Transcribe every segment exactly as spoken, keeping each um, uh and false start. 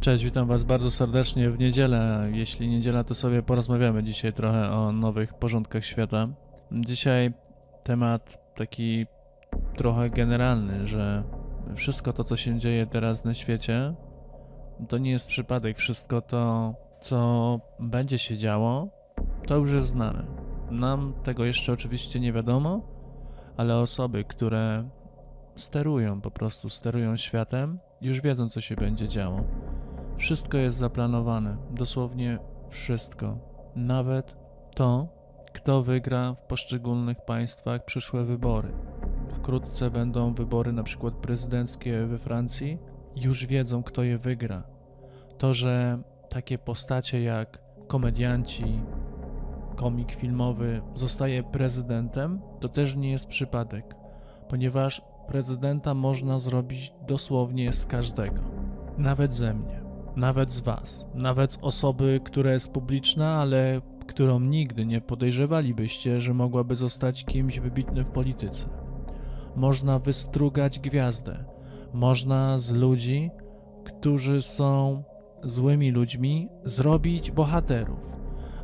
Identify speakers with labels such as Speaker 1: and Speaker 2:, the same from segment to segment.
Speaker 1: Cześć, witam Was bardzo serdecznie w niedzielę. Jeśli niedziela, to sobie porozmawiamy dzisiaj trochę o nowych porządkach świata. Dzisiaj temat taki trochę generalny, że wszystko to, co się dzieje teraz na świecie, to nie jest przypadek. Wszystko to, co będzie się działo, to już jest znane. Nam tego jeszcze oczywiście nie wiadomo, ale osoby, które sterują, po prostu sterują światem, już wiedzą, co się będzie działo. Wszystko jest zaplanowane, dosłownie wszystko. Nawet to, kto wygra w poszczególnych państwach przyszłe wybory. Wkrótce będą wybory na przykład prezydenckie we Francji. Już wiedzą, kto je wygra. To, że takie postacie jak komedianci, komik filmowy zostaje prezydentem, to też nie jest przypadek, ponieważ prezydenta można zrobić dosłownie z każdego. Nawet ze mnie. Nawet z Was, nawet z osoby, która jest publiczna, ale którą nigdy nie podejrzewalibyście, że mogłaby zostać kimś wybitnym w polityce. Można wystrugać gwiazdę. Można z ludzi, którzy są złymi ludźmi, zrobić bohaterów,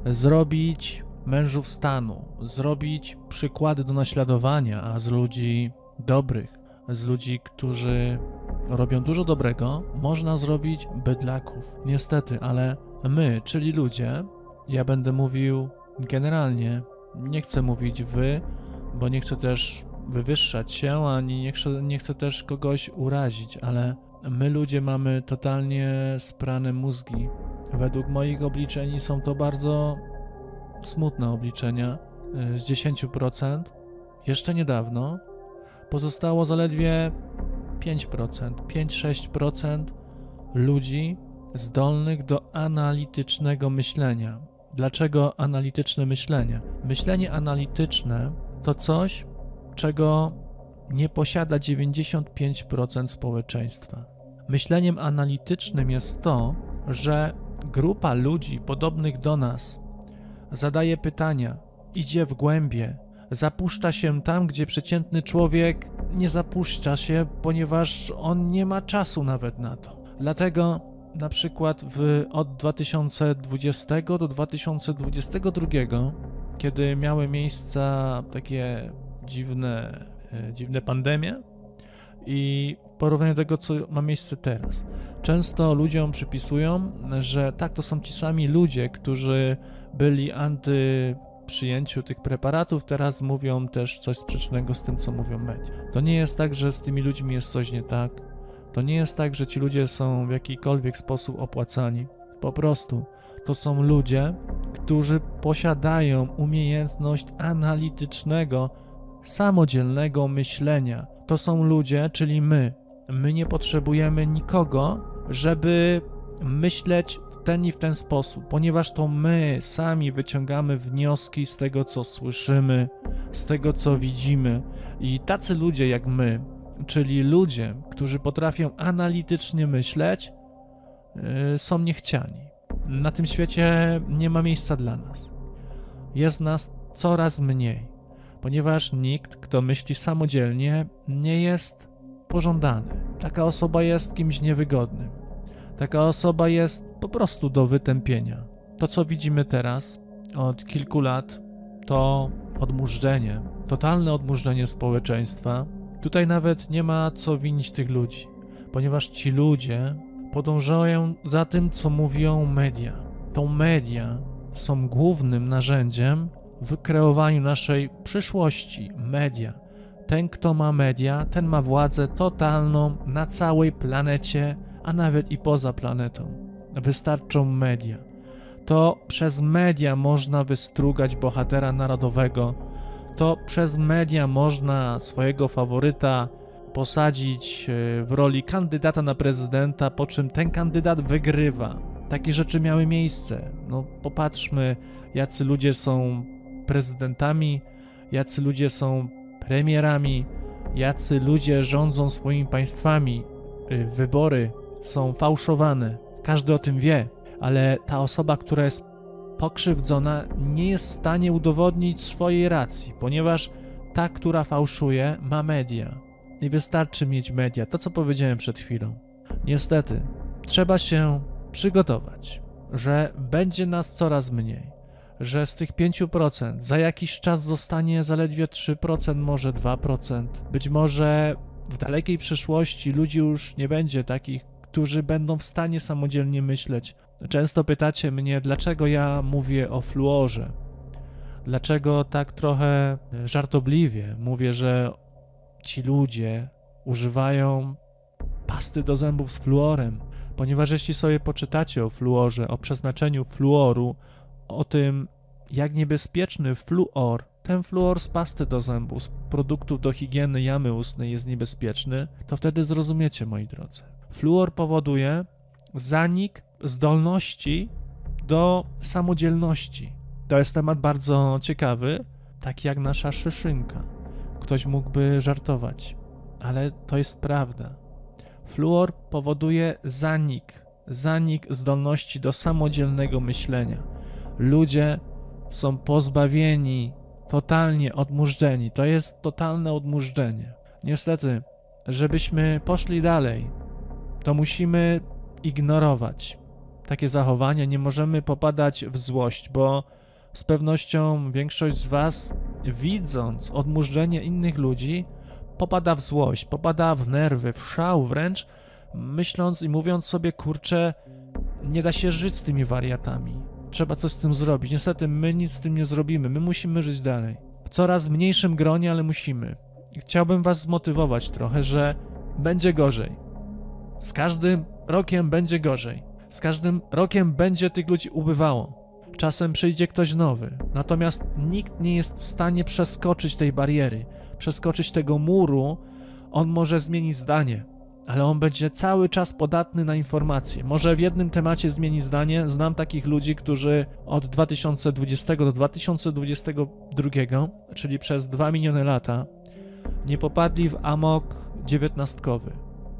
Speaker 1: zrobić mężów stanu, zrobić przykłady do naśladowania, a z ludzi dobrych, z ludzi, którzy robią dużo dobrego, można zrobić bydlaków. Niestety, ale my, czyli ludzie, ja będę mówił generalnie, nie chcę mówić wy, bo nie chcę też wywyższać się, ani nie chcę, nie chcę też kogoś urazić, ale my ludzie mamy totalnie sprane mózgi. Według moich obliczeń są to bardzo smutne obliczenia. Z dziesięć procent jeszcze niedawno pozostało zaledwie pięć procent, pięć do sześciu procent ludzi zdolnych do analitycznego myślenia. Dlaczego analityczne myślenie? Myślenie analityczne to coś, czego nie posiada dziewięćdziesiąt pięć procent społeczeństwa. Myśleniem analitycznym jest to, że grupa ludzi podobnych do nas zadaje pytania, idzie w głębie, zapuszcza się tam, gdzie przeciętny człowiek nie zapuszcza się, ponieważ on nie ma czasu nawet na to. Dlatego na przykład w, od dwa tysiące dwudziestego do dwa tysiące dwudziestego drugiego, kiedy miały miejsce takie dziwne, e, dziwne pandemie i w porównaniu do tego, co ma miejsce teraz, często ludziom przypisują, że tak, to są ci sami ludzie, którzy byli anty przyjęciu tych preparatów, teraz mówią też coś sprzecznego z tym, co mówią media. To nie jest tak, że z tymi ludźmi jest coś nie tak. To nie jest tak, że ci ludzie są w jakikolwiek sposób opłacani. Po prostu to są ludzie, którzy posiadają umiejętność analitycznego, samodzielnego myślenia. To są ludzie, czyli my. My nie potrzebujemy nikogo, żeby myśleć w ten i w ten sposób, ponieważ to my sami wyciągamy wnioski z tego, co słyszymy, z tego, co widzimy. I tacy ludzie jak my, czyli ludzie, którzy potrafią analitycznie myśleć, yy, są niechciani. Na tym świecie nie ma miejsca dla nas. Jest nas coraz mniej, ponieważ nikt, kto myśli samodzielnie, nie jest pożądany. Taka osoba jest kimś niewygodnym. Taka osoba jest po prostu do wytępienia. To, co widzimy teraz od kilku lat, to odmurzenie, totalne odmurzenie społeczeństwa. Tutaj nawet nie ma co winić tych ludzi, ponieważ ci ludzie podążają za tym, co mówią media. To media są głównym narzędziem w kreowaniu naszej przyszłości. Media. Ten, kto ma media, ten ma władzę totalną na całej planecie, a nawet i poza planetą. Wystarczą media. To przez media można wystrugać bohatera narodowego. To przez media można swojego faworyta posadzić w roli kandydata na prezydenta, po czym ten kandydat wygrywa. Takie rzeczy miały miejsce. No popatrzmy, jacy ludzie są prezydentami, jacy ludzie są premierami, jacy ludzie rządzą swoimi państwami. Wybory są fałszowane. Każdy o tym wie, ale ta osoba, która jest pokrzywdzona, nie jest w stanie udowodnić swojej racji, ponieważ ta, która fałszuje, ma media. Nie wystarczy mieć media. To, co powiedziałem przed chwilą. Niestety, trzeba się przygotować, że będzie nas coraz mniej, że z tych pięciu procent za jakiś czas zostanie zaledwie trzy procent, może dwa procent. Być może w dalekiej przyszłości ludzi już nie będzie takich, którzy będą w stanie samodzielnie myśleć. Często pytacie mnie, dlaczego ja mówię o fluorze. Dlaczego tak trochę żartobliwie mówię, że ci ludzie używają pasty do zębów z fluorem, ponieważ jeśli sobie poczytacie o fluorze, o przeznaczeniu fluoru, o tym, jak niebezpieczny fluor, ten fluor z pasty do zębów, z produktów do higieny jamy ustnej jest niebezpieczny, to wtedy zrozumiecie, moi drodzy. Fluor powoduje zanik zdolności do samodzielności. To jest temat bardzo ciekawy, tak jak nasza szyszynka. Ktoś mógłby żartować, ale to jest prawda. Fluor powoduje zanik, zanik zdolności do samodzielnego myślenia. Ludzie są pozbawieni, totalnie odmurzeni. To jest totalne odmurzenie. Niestety, żebyśmy poszli dalej, to musimy ignorować takie zachowania, nie możemy popadać w złość, bo z pewnością większość z was, widząc odmurzenie innych ludzi, popada w złość, popada w nerwy, w szał wręcz, myśląc i mówiąc sobie, kurczę, nie da się żyć z tymi wariatami. Trzeba coś z tym zrobić. Niestety my nic z tym nie zrobimy, my musimy żyć dalej. W coraz mniejszym gronie, ale musimy. I chciałbym was zmotywować trochę, że będzie gorzej. Z każdym rokiem będzie gorzej. Z każdym rokiem będzie tych ludzi ubywało. Czasem przyjdzie ktoś nowy, natomiast nikt nie jest w stanie przeskoczyć tej bariery, przeskoczyć tego muru. On może zmienić zdanie, ale on będzie cały czas podatny na informacje. Może w jednym temacie zmieni zdanie. Znam takich ludzi, którzy od dwa tysiące dwudziestego do dwa tysiące dwudziestego drugiego, czyli przez dwa minione lata, nie popadli w amok dziewiętnastkowy.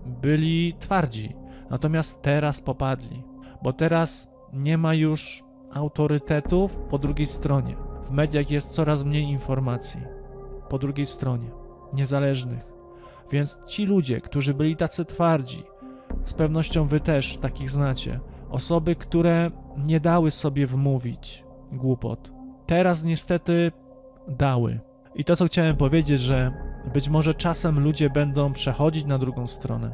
Speaker 1: Byli twardzi, natomiast teraz popadli, bo teraz nie ma już autorytetów po drugiej stronie. W mediach jest coraz mniej informacji po drugiej stronie, niezależnych. Więc ci ludzie, którzy byli tacy twardzi, z pewnością wy też takich znacie, osoby, które nie dały sobie wmówić głupot, teraz niestety dały. I to, co chciałem powiedzieć, że być może czasem ludzie będą przechodzić na drugą stronę,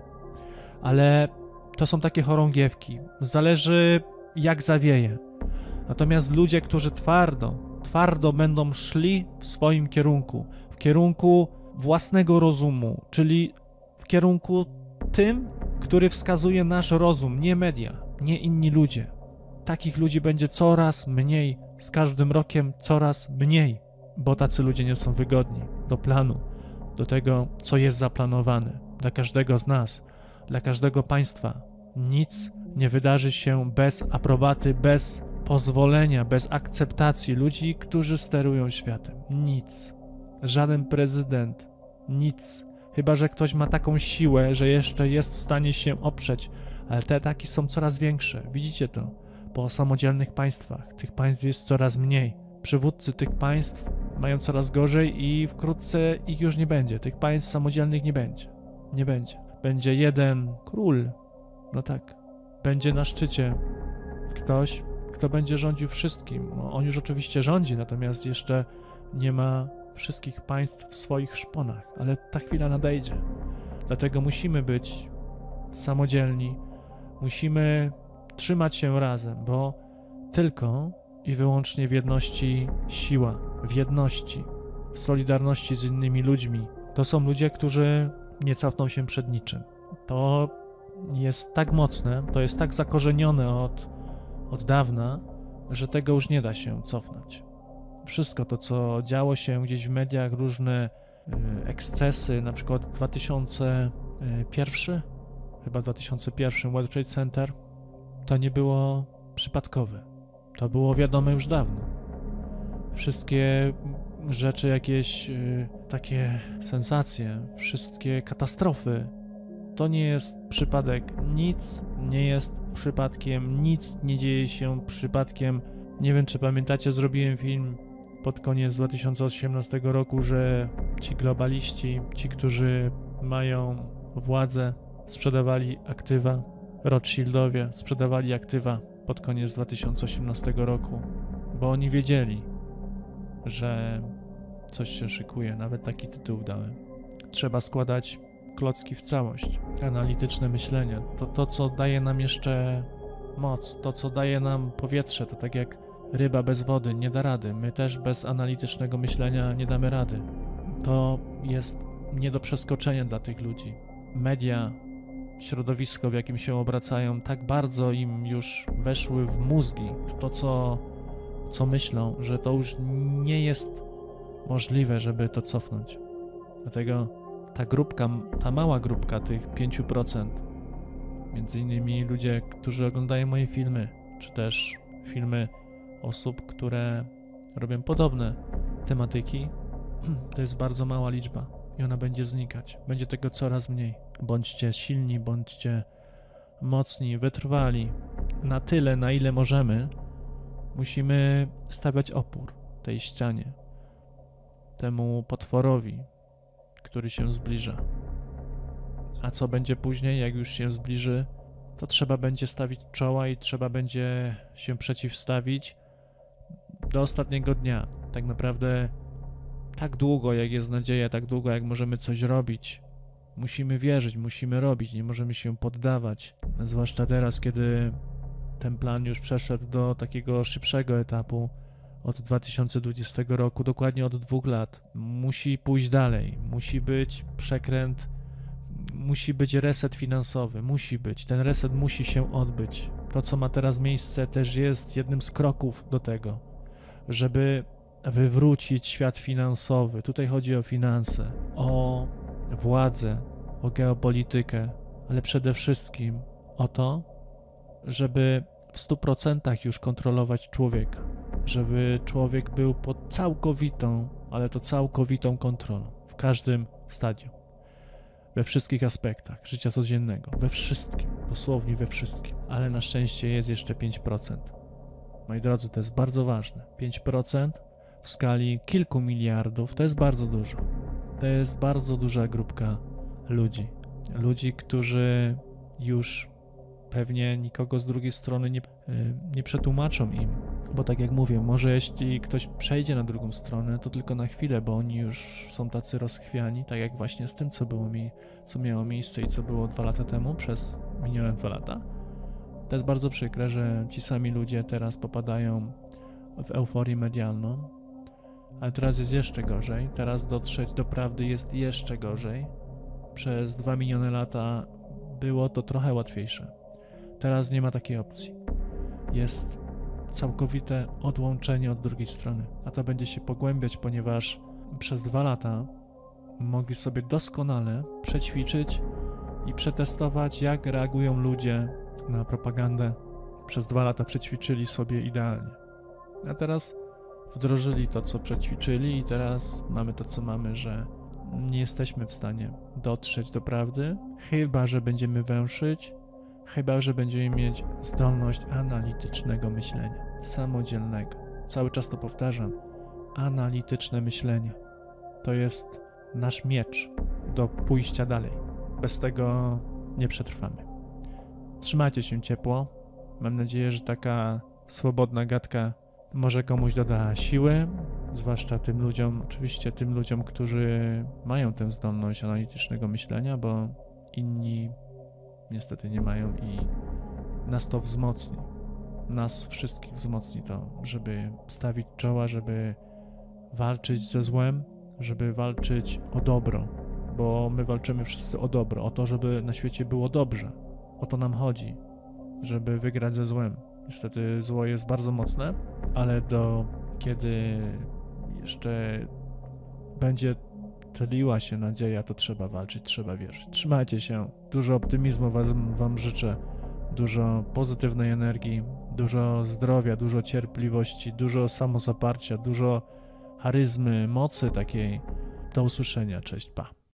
Speaker 1: ale to są takie chorągiewki. Zależy, jak zawieje. Natomiast ludzie, którzy twardo, twardo będą szli w swoim kierunku, w kierunku własnego rozumu, czyli w kierunku tym, który wskazuje nasz rozum, nie media, nie inni ludzie. Takich ludzi będzie coraz mniej, z każdym rokiem coraz mniej, bo tacy ludzie nie są wygodni do planu, do tego, co jest zaplanowane dla każdego z nas, dla każdego państwa. Nic nie wydarzy się bez aprobaty, bez pozwolenia, bez akceptacji ludzi, którzy sterują światem. Nic. Żaden prezydent. Nic. Chyba że ktoś ma taką siłę, że jeszcze jest w stanie się oprzeć, ale te ataki są coraz większe. Widzicie to? Po samodzielnych państwach. Tych państw jest coraz mniej. Przywódcy tych państw mają coraz gorzej i wkrótce ich już nie będzie. Tych państw samodzielnych nie będzie. Nie będzie. Będzie jeden król. No tak. Będzie na szczycie ktoś, kto będzie rządził wszystkim. No, on już oczywiście rządzi, natomiast jeszcze nie ma wszystkich państw w swoich szponach, ale ta chwila nadejdzie. Dlatego musimy być samodzielni, musimy trzymać się razem, bo tylko i wyłącznie w jedności siła, w jedności, w solidarności z innymi ludźmi. To są ludzie, którzy nie cofną się przed niczym. To jest tak mocne, to jest tak zakorzenione od, od dawna, że tego już nie da się cofnąć. Wszystko to, co działo się gdzieś w mediach, różne y, ekscesy, na przykład dwa tysiące pierwszy, chyba dwa tysiące pierwszy World Trade Center, to nie było przypadkowe. To było wiadome już dawno. Wszystkie rzeczy, jakieś y, takie sensacje, wszystkie katastrofy, to nie jest przypadek. Nic nie jest przypadkiem, nic nie dzieje się przypadkiem. Nie wiem, czy pamiętacie, zrobiłem film pod koniec dwa tysiące osiemnastego roku, że ci globaliści, ci, którzy mają władzę, sprzedawali aktywa Rothschildowie sprzedawali aktywa pod koniec dwa tysiące osiemnastego roku, bo oni wiedzieli, że coś się szykuje, nawet taki tytuł dałem. Trzeba składać klocki w całość. Analityczne myślenie, to to, co daje nam jeszcze moc, to, co daje nam powietrze, to tak jak ryba bez wody nie da rady, my też bez analitycznego myślenia nie damy rady. To jest nie do przeskoczenia dla tych ludzi. Media, środowisko, w jakim się obracają, tak bardzo im już weszły w mózgi, w to, co, co myślą, że to już nie jest możliwe, żeby to cofnąć. Dlatego ta grupka, ta mała grupka tych pięciu procent, między innymi ludzie, którzy oglądają moje filmy, czy też filmy osób, które robią podobne tematyki, to jest bardzo mała liczba i ona będzie znikać. Będzie tego coraz mniej. Bądźcie silni, bądźcie mocni, wytrwali. Na tyle, na ile możemy, musimy stawiać opór tej ścianie, temu potworowi, który się zbliża. A co będzie później, jak już się zbliży, to trzeba będzie stawić czoła i trzeba będzie się przeciwstawić do ostatniego dnia. Tak naprawdę tak długo, jak jest nadzieja, tak długo, jak możemy coś robić, musimy wierzyć, musimy robić, nie możemy się poddawać. Zwłaszcza teraz, kiedy ten plan już przeszedł do takiego szybszego etapu od dwa tysiące dwudziestego roku, dokładnie od dwóch lat. Musi pójść dalej, musi być przekręt, musi być reset finansowy, musi być, ten reset musi się odbyć. To, co ma teraz miejsce, też jest jednym z kroków do tego, żeby wywrócić świat finansowy. Tutaj chodzi o finanse, o władzę, o geopolitykę, ale przede wszystkim o to, żeby w stu procentach już kontrolować człowieka, żeby człowiek był pod całkowitą, ale to całkowitą kontrolą w każdym stadium, we wszystkich aspektach życia codziennego, we wszystkim, dosłownie we wszystkim, ale na szczęście jest jeszcze pięć procent. Moi drodzy, to jest bardzo ważne. pięć procent w skali kilku miliardów to jest bardzo dużo. To jest bardzo duża grupka ludzi. Ludzi, którzy już pewnie nikogo z drugiej strony nie, nie przetłumaczą im. Bo tak jak mówię, może jeśli ktoś przejdzie na drugą stronę, to tylko na chwilę, bo oni już są tacy rozchwiani, tak jak właśnie z tym, co było mi, co miało miejsce i co było dwa lata temu, przez minione dwa lata. To jest bardzo przykre, że ci sami ludzie teraz popadają w euforię medialną, ale teraz jest jeszcze gorzej, teraz dotrzeć do prawdy jest jeszcze gorzej. Przez dwa minione lata było to trochę łatwiejsze. Teraz nie ma takiej opcji. Jest całkowite odłączenie od drugiej strony, a to będzie się pogłębiać, ponieważ przez dwa lata mogli sobie doskonale przećwiczyć i przetestować, jak reagują ludzie na propagandę. Przez dwa lata przećwiczyli sobie idealnie. A teraz wdrożyli to, co przećwiczyli i teraz mamy to, co mamy, że nie jesteśmy w stanie dotrzeć do prawdy, chyba że będziemy węszyć, chyba że będziemy mieć zdolność analitycznego myślenia, samodzielnego. Cały czas to powtarzam. Analityczne myślenie to jest nasz miecz do pójścia dalej. Bez tego nie przetrwamy. Trzymajcie się ciepło. Mam nadzieję, że taka swobodna gadka może komuś doda siły, zwłaszcza tym ludziom, oczywiście tym ludziom, którzy mają tę zdolność analitycznego myślenia, bo inni niestety nie mają i nas to wzmocni. Nas wszystkich wzmocni to, żeby stawić czoła, żeby walczyć ze złem, żeby walczyć o dobro, bo my walczymy wszyscy o dobro, o to, żeby na świecie było dobrze. O to nam chodzi, żeby wygrać ze złem. Niestety zło jest bardzo mocne, ale do kiedy jeszcze będzie tliła się nadzieja, to trzeba walczyć, trzeba wierzyć. Trzymajcie się, dużo optymizmu wam, wam życzę, dużo pozytywnej energii, dużo zdrowia, dużo cierpliwości, dużo samozaparcia, dużo charyzmy, mocy takiej. Do usłyszenia, cześć, pa.